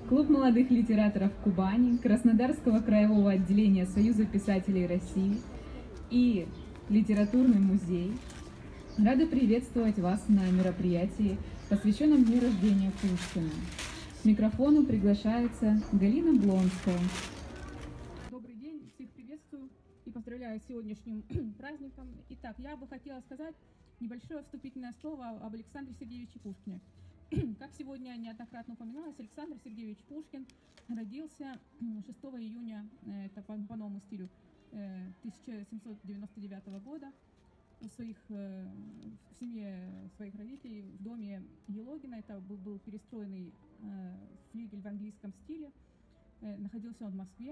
Клуб молодых литераторов Кубани, Краснодарского краевого отделения Союза писателей России и Литературный музей рады приветствовать вас на мероприятии, посвященном дню рождения Пушкина. К микрофону приглашается Галина Блонская. Добрый день, всех приветствую и поздравляю с сегодняшним праздником. Итак, я бы хотела сказать небольшое вступительное слово об Александре Сергеевиче Пушкине. Как сегодня неоднократно упоминалось, Александр Сергеевич Пушкин родился 6 июня, это по новому стилю, 1799 года в семье своих родителей в доме Елогина. Это был перестроенный флигель в английском стиле. Находился он в Москве.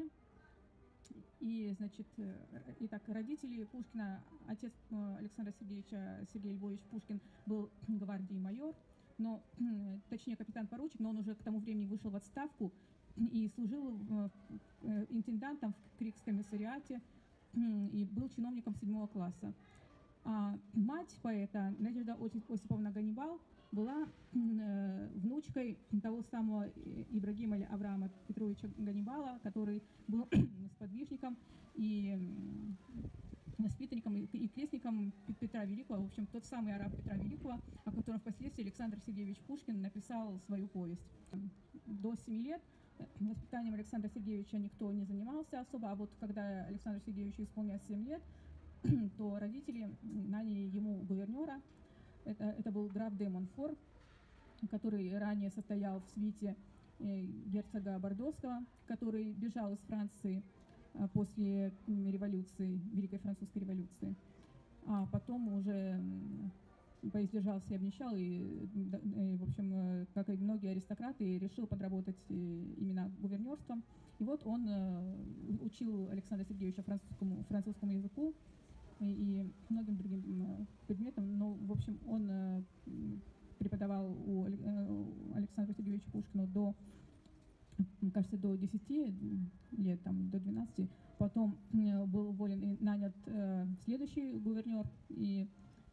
И, значит, итак, родители Пушкина, отец Александра Сергеевича, Сергей Львович Пушкин, был гвардии майор, но, точнее, капитан-поручик, но он уже к тому времени вышел в отставку и служил интендантом в Крикскомиссариате и был чиновником 7 класса. А мать поэта, Надежда Осиповна Ганнибал, была внучкой того самого Ибрагима или Авраама Петровича Ганнибала, который был сподвижником и воспитанником и крестником Петра Великого, в общем, тот самый араб Петра Великого, о котором впоследствии Александр Сергеевич Пушкин написал свою повесть. До 7 лет воспитанием Александра Сергеевича никто не занимался особо, а вот когда Александру Сергеевичу исполнилось 7 лет, то родители наняли ему гувернера. Это был граф де Монфор, который ранее состоял в свите герцога Бордоского, который бежал из Франции после революции, Великой Французской революции. А потом уже поиздержался и обнищал, и, в общем, как и многие аристократы, решил подработать именно гувернерством. И вот он учил Александра Сергеевича французскому языку и многим другим предметам. Но, в общем, он преподавал у Александра Сергеевича Пушкина кажется, до 10 лет, там, до 12. Потом был уволен и нанят следующий гувернер, и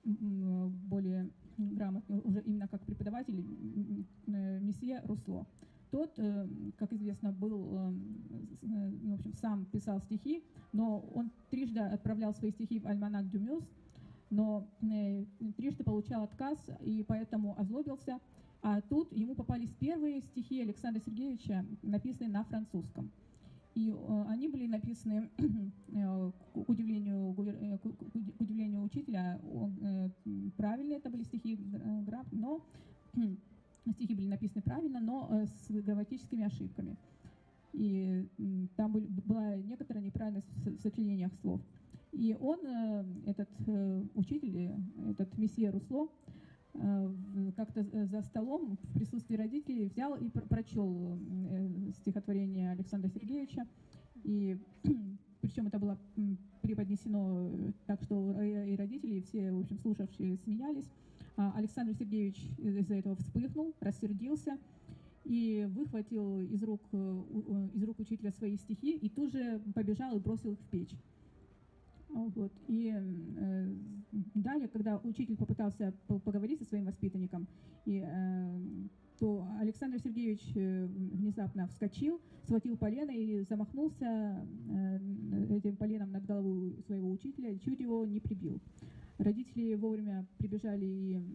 более грамотный, уже именно как преподаватель, месье Русло. Тот, как известно, был, в общем, сам писал стихи, но он трижды отправлял свои стихи в альманах Дюмюс, но трижды получал отказ и поэтому озлобился. А тут ему попались первые стихи Александра Сергеевича, написанные на французском. И они были написаны, к удивлению учителя, правильные это были стихи, но стихи были написаны правильно, но с грамматическими ошибками. И там была некоторая неправильность в сочинениях слов. И он, этот учитель, этот месье Русло, как-то за столом в присутствии родителей взял и прочел стихотворение Александра Сергеевича. И причем это было преподнесено так, что и родители, и все, в общем, слушавшие смеялись. Александр Сергеевич из-за этого вспыхнул, рассердился и выхватил из рук учителя свои стихи и тут же побежал и бросил их в печь. Вот. И далее, когда учитель попытался поговорить со своим воспитанником, то Александр Сергеевич внезапно вскочил, схватил полено и замахнулся этим поленом на голову своего учителя, и чуть его не прибил. Родители вовремя прибежали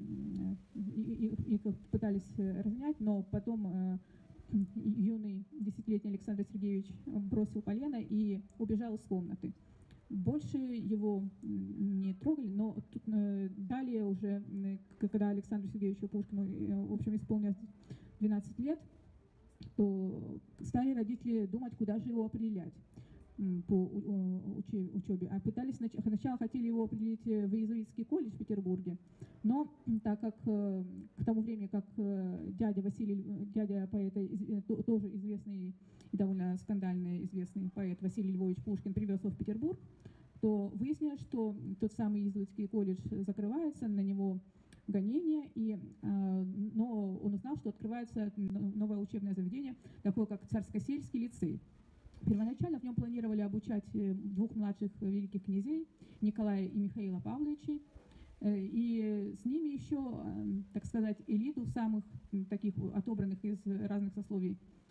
и пытались разнять, но потом юный 10-летний Александр Сергеевич бросил полено и убежал из комнаты. Больше его не трогали, но тут, далее уже, когда Александру Сергеевичу Пушкину, в общем, исполнилось 12 лет, то стали родители думать, куда же его определять по учебе. А сначала хотели его определить в иезуитский колледж в Петербурге, но так как к тому времени, как дядя поэта, тоже известный и довольно скандальный известный поэт Василий Львович Пушкин привез его в Петербург, то выяснилось, что тот самый иезуитский колледж закрывается, на него гонения, но он узнал, что открывается новое учебное заведение, такое как Царско-сельский лицей. Первоначально в нем планировали обучать двух младших великих князей, Николая и Михаила Павловичей, и с ними еще, так сказать, элиту самых таких отобранных из разных сословий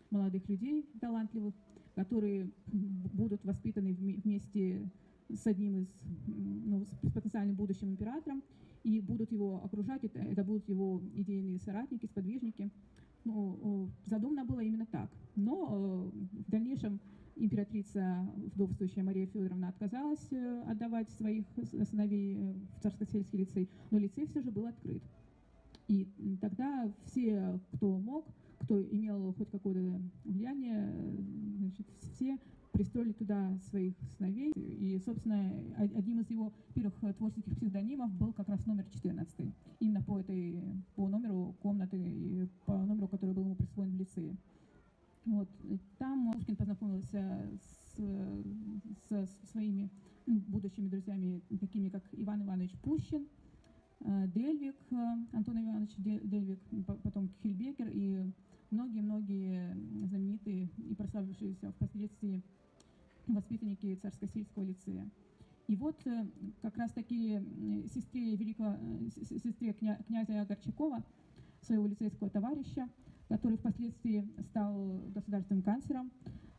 молодых людей талантливых, которые будут воспитаны вместе с одним из, с потенциальным будущим императором, и будут его окружать, это будут его идейные соратники, сподвижники. Задумано было именно так. Но в дальнейшем императрица, вдовствующая Мария Федоровна, отказалась отдавать своих сыновей в Царско-сельский лицей, но лицей все же был открыт. И тогда все, кто мог, кто имел хоть какое-то влияние, значит, все пристроили туда своих сыновей. И, собственно, одним из его первых творческих псевдонимов был как раз номер 14. Именно по номеру комнаты, по номеру, который был ему присвоен в лицее. Вот. Там Пушкин познакомился со своими будущими друзьями, такими как Иван Иванович Пущин, Дельвиг, Антон Иванович Дельвиг, потом Кхельбекер и многие-многие знаменитые и прославившиеся впоследствии воспитанники Царско-сельского лицея. И вот как раз таки сестре князя Горчакова, своего лицейского товарища, который впоследствии стал государственным канцлером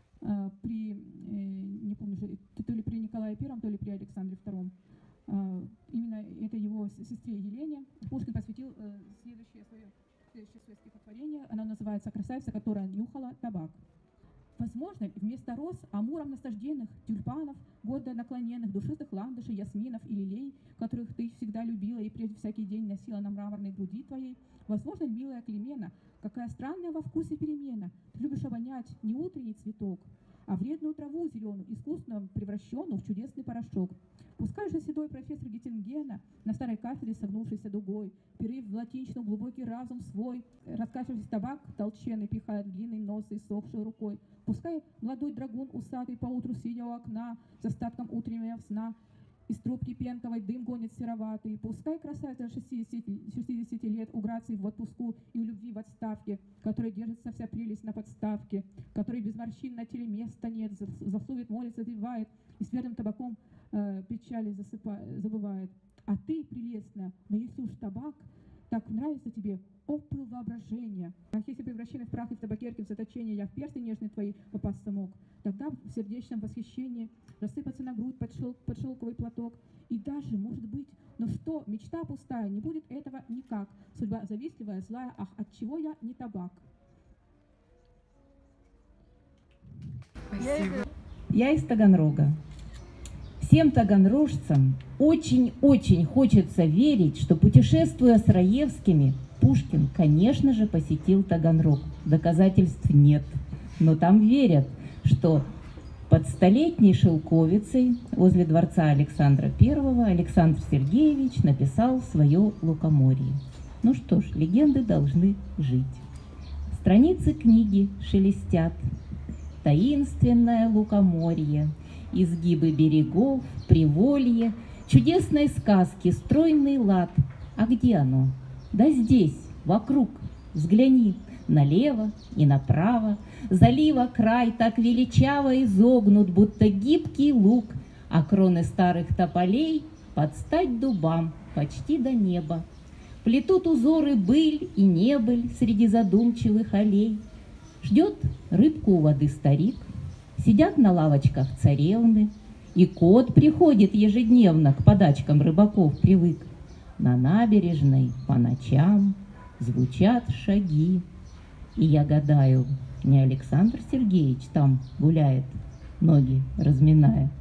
не помню, то ли при Николае I, то ли при Александре II. Именно это его сестре Елене Пушкин посвятил следующее свое стихотворение. Оно называется «Красавица, которая нюхала табак». Возможно, вместо роз, амуром насажденных, тюльпанов, гордо наклоненных, душистых ландышей, ясминов и лилей, которых ты всегда любила и прежде всякий день носила на мраморной груди твоей, возможно, милая Климена, какая странная во вкусе перемена. Ты любишь обонять не утренний цветок, а вредную траву зеленую, искусно превращенную в чудесный порошок. Пускай же седой профессор Геттингена, на старой кафедре согнувшийся дугой, перерыв в латиничном глубокий разум свой, раскачиваясь табак толченый, пихает длинный нос и сохшей рукой. Пускай молодой драгун усатый поутру, сидя у окна, с остатком утреннего сна, из трубки пенковой дым гонит сероватый. Пускай красавица 60 лет у грации в отпуску и у любви в отставке, которой держится вся прелесть на подставке, которой без морщин на теле места нет, заслугит, молится, отбивает и с верным табаком печали забывает. А ты, прелестная, но если уж табак так нравится тебе, опыл воображения. Ах, если превращенный в прах и в табакерке в заточение я в персты нежные твои попасться мог, тогда в сердечном восхищении рассыпаться на грудь под шелковый платок. И даже, может быть, но что, мечта пустая, не будет этого никак. Судьба завистливая, злая, ах, отчего я не табак? Спасибо. Я из Таганрога. Всем таганрожцам очень-очень хочется верить, что, путешествуя с Раевскими, Пушкин, конечно же, посетил Таганрог. Доказательств нет, но там верят, что под столетней шелковицей возле дворца Александра I Александр Сергеевич написал свое лукоморье. Ну что ж, легенды должны жить. Страницы книги шелестят. Таинственное лукоморье, изгибы берегов, приволье, чудесной сказки, стройный лад. А где оно? Да здесь, вокруг, взгляни, налево и направо. Залива край так величаво изогнут, будто гибкий лук, а кроны старых тополей под стать дубам почти до неба. Плетут узоры быль и небыль среди задумчивых аллей. Ждет рыбку у воды старик, сидят на лавочках царевны, и кот приходит ежедневно к подачкам рыбаков привык. На набережной по ночам звучат шаги, и я гадаю, не Александр Сергеевич там гуляет, ноги разминая.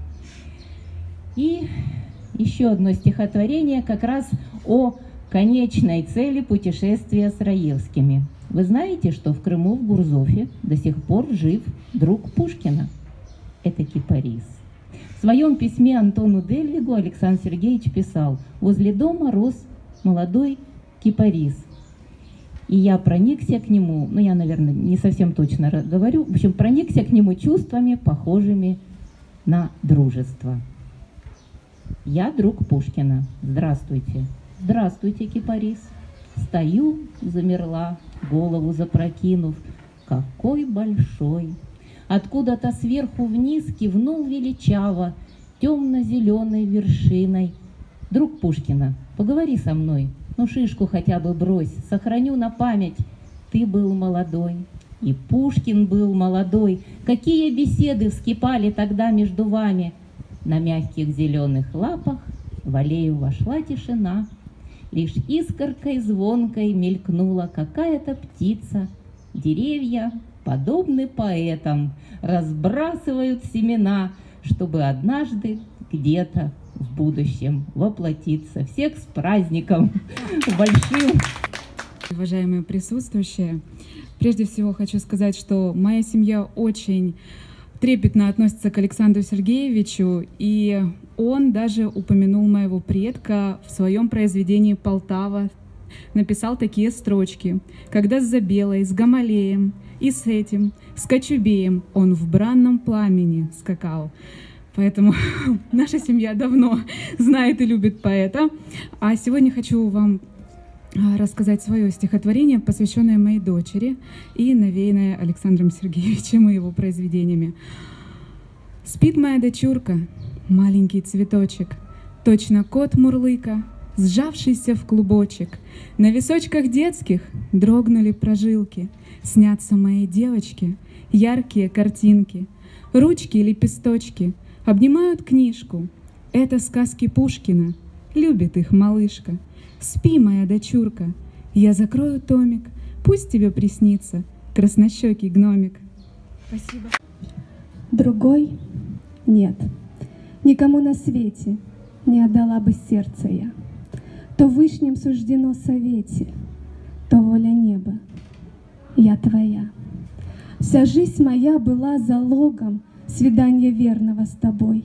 И еще одно стихотворение как раз о конечной цели путешествия с Раевскими. Вы знаете, что в Крыму, в Гурзофе, до сих пор жив друг Пушкина? Это кипарис. В своем письме Антону Дельвигу Александр Сергеевич писал: «Возле дома рос молодой кипарис». И я проникся к нему, я, наверное, не совсем точно говорю, в общем, проникся к нему чувствами, похожими на дружество. Я друг Пушкина. Здравствуйте. Здравствуйте, кипарис. Стою, замерла, голову запрокинув. Какой большой! Откуда-то сверху вниз кивнул величаво темно-зеленой вершиной. Друг Пушкина, поговори со мной, шишку хотя бы брось, сохраню на память. Ты был молодой, И Пушкин был молодой. Какие беседы вскипали тогда между вами! На мягких зеленых лапах в аллею вошла тишина. Лишь искоркой звонкой мелькнула какая-то птица. Деревья, подобны поэтам, разбрасывают семена, чтобы однажды где-то в будущем воплотиться. Всех с праздником большим! Уважаемые присутствующие, прежде всего хочу сказать, что моя семья очень трепетно относится к Александру Сергеевичу, и он даже упомянул моего предка в своем произведении «Полтава». Написал такие строчки: «Когда с Забелой, с Гамалеем и с этим, с Кочубеем он в бранном пламени скакал». Поэтому наша семья давно знает и любит поэта. А сегодня хочу вам рассказать свое стихотворение, посвященное моей дочери и навеянное Александром Сергеевичем и его произведениями. «Спит моя дочурка, маленький цветочек, точно кот мурлыка, сжавшийся в клубочек. На височках детских дрогнули прожилки, снятся моей девочке яркие картинки. Ручки и лепесточки обнимают книжку. Это сказки Пушкина, любит их малышка. Спи, моя дочурка, я закрою томик, пусть тебе приснится краснощекий гномик». Спасибо. Другой нет, никому на свете не отдала бы сердце я. То вышним суждено совете, то воля неба, я твоя. Вся жизнь моя была залогом свидания верного с тобой.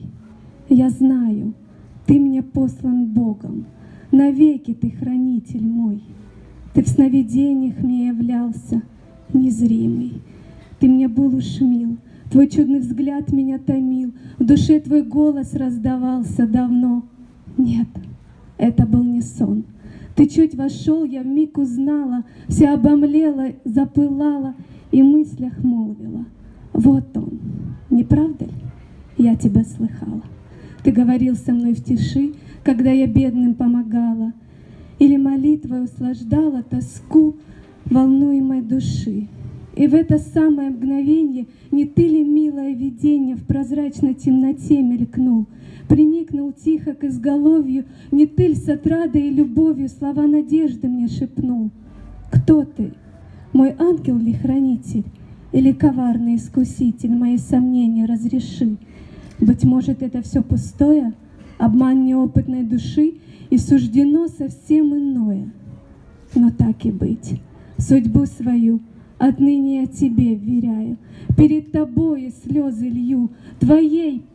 Я знаю, ты мне послан Богом, навеки ты хранитель мой. Ты в сновидениях мне являлся незримый. Ты мне был уж мил, твой чудный взгляд меня томил, в душе твой голос раздавался давно. Нет, это был не сон. Ты чуть вошел, я вмиг узнала, вся обомлела, запылала и в мыслях молвила: вот он, не правда ли? Я тебя слыхала. Ты говорил со мной в тиши, когда я бедным помогала, или молитвой услаждала тоску волнуемой души. И в это самое мгновенье не ты ли, милое видение, в прозрачной темноте мелькнул, приникнул тихо к изголовью, не ты ли с отрадой и любовью слова надежды мне шепнул? Кто ты? Мой ангел ли хранитель или коварный искуситель? Мои сомнения разреши. Быть может, это все пустое, обман неопытной души, и суждено совсем иное. Но так и быть, судьбу свою отныне я тебе вверяю, перед тобой слезы лью, твоей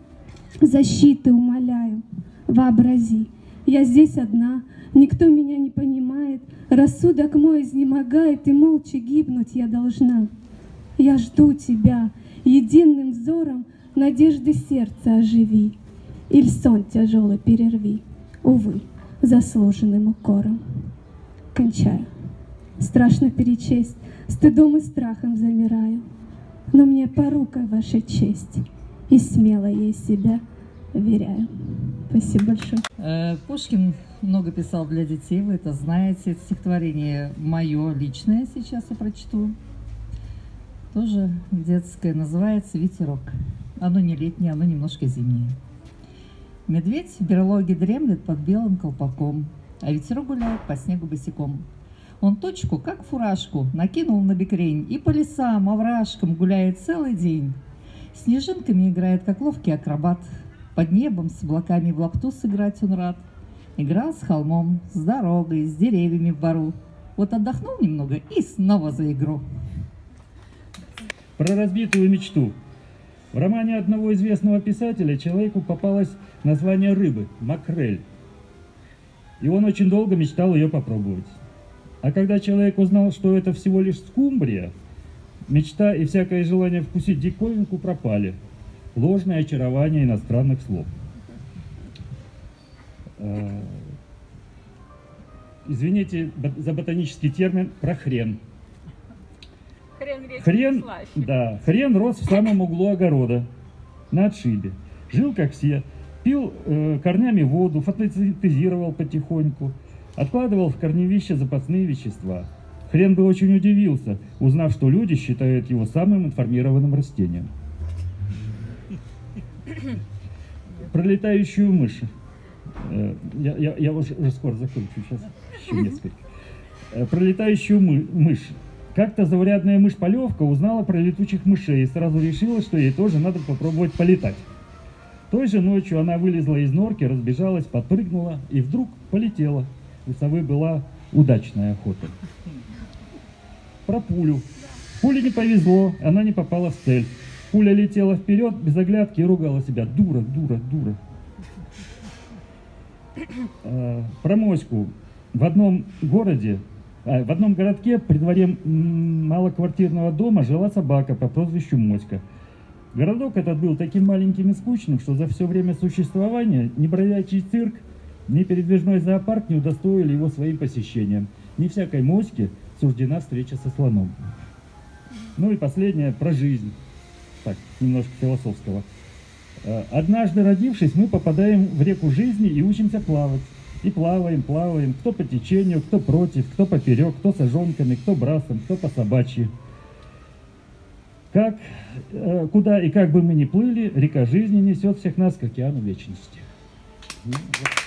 защиты умоляю. Вообрази, я здесь одна, никто меня не понимает, рассудок мой изнемогает, и молча гибнуть я должна. Я жду тебя, единым взором надежды сердца оживи, иль сон тяжелый перерви, увы, заслуженным укором. Кончаю. Страшно перечесть, стыдом и страхом замираю, но мне порукой ваша честь, и смело ей себя веряю. Спасибо большое. Пушкин много писал для детей, вы это знаете. Это стихотворение мое личное, сейчас я прочту. Тоже детское, называется «Ветерок». Оно не летнее, оно немножко зимнее. Медведь в берлоге дремлет под белым колпаком, а ветерок гуляет по снегу босиком. Он точку, как фуражку, накинул на бекрень и по лесам, овражкам гуляет целый день. Снежинками играет, как ловкий акробат. Под небом с облаками в лапту сыграть он рад. Играл с холмом, с дорогой, с деревьями в бору. Вот отдохнул немного и снова за игру. Про разбитую мечту. В романе одного известного писателя человеку попалось название рыбы – макрель. И он очень долго мечтал ее попробовать. А когда человек узнал, что это всего лишь скумбрия, мечта и всякое желание вкусить диковинку пропали. Ложное очарование иностранных слов. Извините за ботанический термин про хрен. Хрен, да, хрен рос в самом углу огорода, на отшибе. Жил, как все, пил корнями воду, фотосинтезировал потихоньку, откладывал в корневище запасные вещества. Хрен бы очень удивился, узнав, что люди считают его самым информированным растением. Про летающую мышь. Я уже скоро закончу, сейчас еще несколько. Про летающую мышь. Как-то заурядная мышь Полевка узнала про летучих мышей и сразу решила, что ей тоже надо попробовать полетать. Той же ночью она вылезла из норки, разбежалась, подпрыгнула и вдруг полетела. У совы была удачная охота. Про пулю. Пуле не повезло, она не попала в цель. Пуля летела вперед, без оглядки, и ругала себя. Дура, дура, дура. Про моську. В одном городке при дворе малоквартирного дома жила собака по прозвищу Моська. Городок этот был таким маленьким и скучным, что за все время существования ни бродячий цирк, ни передвижной зоопарк не удостоили его своим посещением. Не всякой моське суждена встреча со слоном. Ну и последнее про жизнь. Так, немножко философского. Однажды, родившись, мы попадаем в реку жизни и учимся плавать. И плаваем, плаваем, кто по течению, кто против, кто поперек, кто сажонками, кто брасом, кто по собачьи. Куда и как бы мы ни плыли, река жизни несет всех нас к океану вечности.